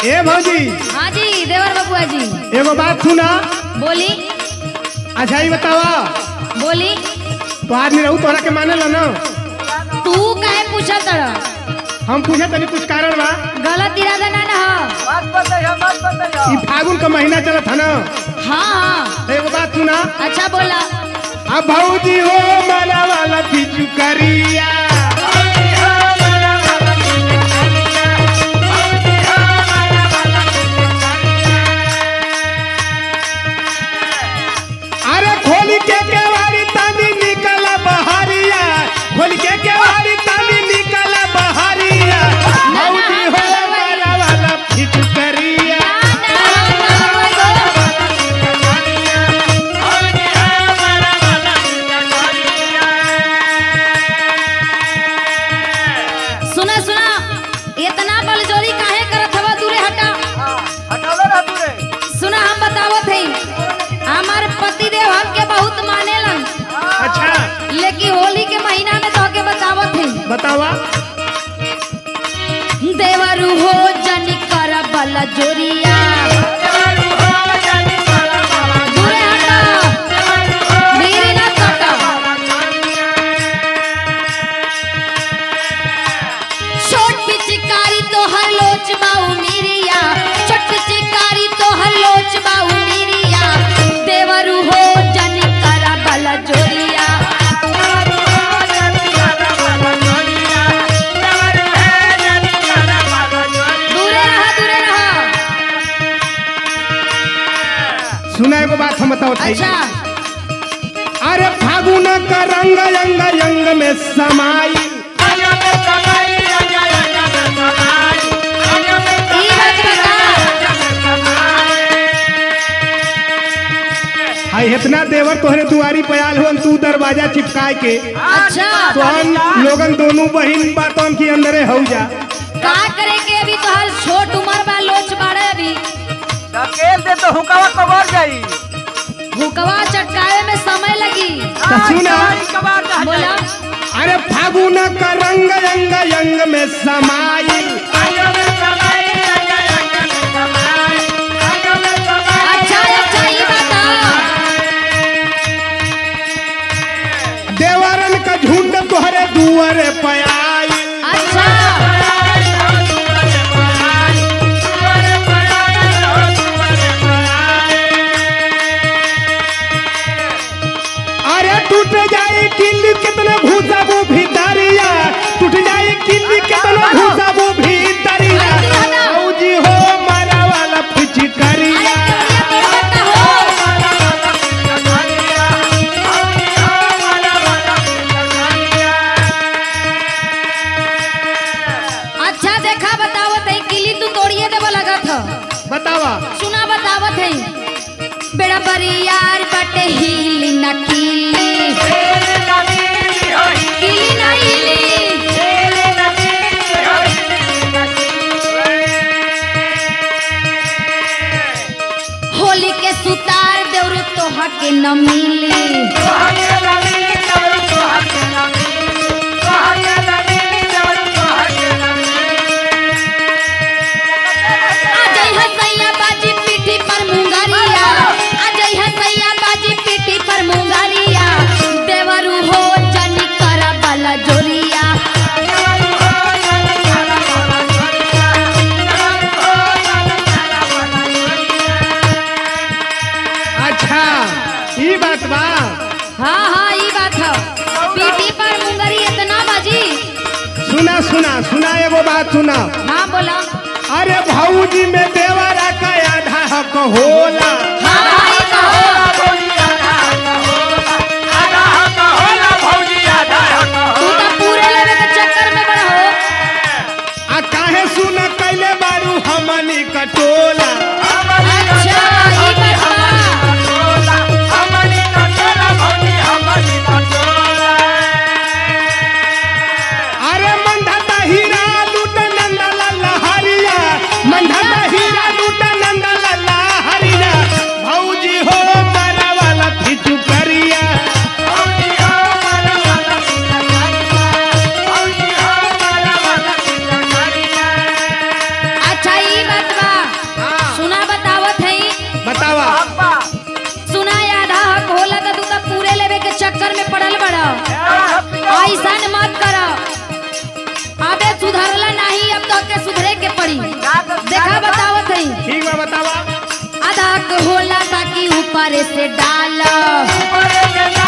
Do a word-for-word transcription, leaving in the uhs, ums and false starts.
ए भौजी। हाँ जी देवर बबुआ जी। एगो बात सुना। बोली। अच्छा ही बतावा। बोली। तो आदमी रहू तोरा के माने ला ना। तू काहे पूछा तड़ा? हम पूछे तनी कुछ कारण बा। गलत इरादा ना ना बात बताइए बात बताइए। ई फागुन का महीना चलत है ना। हाँ हाँ। तो एगो बात सुना। अच्छा बोला। अब भौजी हो माला वाला पिचु करिया। अरे खोल के केवाड़ी तानी निकला बहरिया। खोल के केवाड़ी तानी निकला बहरिया। भौजी हो माला वाला पिचु करिया। सुना सुना इतना बलजोरी काहे करत हवा? दूरे हटा। हटाओ ना दूरे। सुना हम बतावत हई हमार पति देव हमके बहुत मानेलन। अच्छा लेकिन होली के महीना में तो के बतावत हई। बतावा। देवरू हो जनी कर बलजोरिया। दूरे हटा। भीड़ ना कटा। छोट पिचकारी तो हर लोच बाऊ मिरिया। छोट पिचकारी तो हर लोच बाऊ मिरिया। देवरू हो जनी कर बलजोरिया। दूरे रहा दूरे रहा। सुना एगो बात हम बताओ। अच्छा अरे फागुन का रंग अंग अंग में समाई। ई बात बता। हाय इतना देवर तोहरे दुआरी पे आल हो तू दरवाजा चिपकाए के। अच्छा तो हम लोगन दोनों बहन बातों की अंदरे हो जा। का करे के? अभी तो हर छोट उम्र बा लोच बाड़े। अभी धकेल दे तो हुकावा कबर जाई। भूकवा चटकावे में समय लगी। तो सुना। बोला। अरे फागुन का रंग अंग अंग में समाई। अच्छा अच्छा ये बता। देवरन का झुंड तोहरे दुआरे पे आई। अच्छा अरे टूट जाए किल्ली कितना घुसा वो भीतरिया। टूट जाए किल्ली कितना घुसा वो भीतरिया। भौजी हो मारा वाला पिचकारिया। अरे तेरिया तेरे बता हो। अच्छा देखा बतावत है किली तू तोड़िए देव लगा था। बतावा। सुना बतावत है बेड़ा बरियार बटे हिली न किली। किली ना हिली। होली के सुतार देवरु तोहा के न मिली। आजई हसैया बाजी पीठी पर मुंगारिया। आजई हसैया बाजी पीठी पर मुंगारिया। देवरू हो जनी कर बलजोरिया। अच्छा ये बात बा। हाँ हाँ ये बात है। पीठी पर मुंगरी इतना बाजी। सुना सुना सुना एगो बात सुना। हाँ बोला। अरे भौजी में देवरा का आधा हक होला। हाँ हाँ ये कहो। तू तो पूरे लेवे के चक्कर में बड़ा हो। आ काहे सुना कैले बारू हमनी कटोला। अच्छा ये बात बा। अरे मंधाता हीरा लूट नंदा लाला हरिया। मंधाता हीरा लूट नंदा लाला हरिया। भौजी से डालो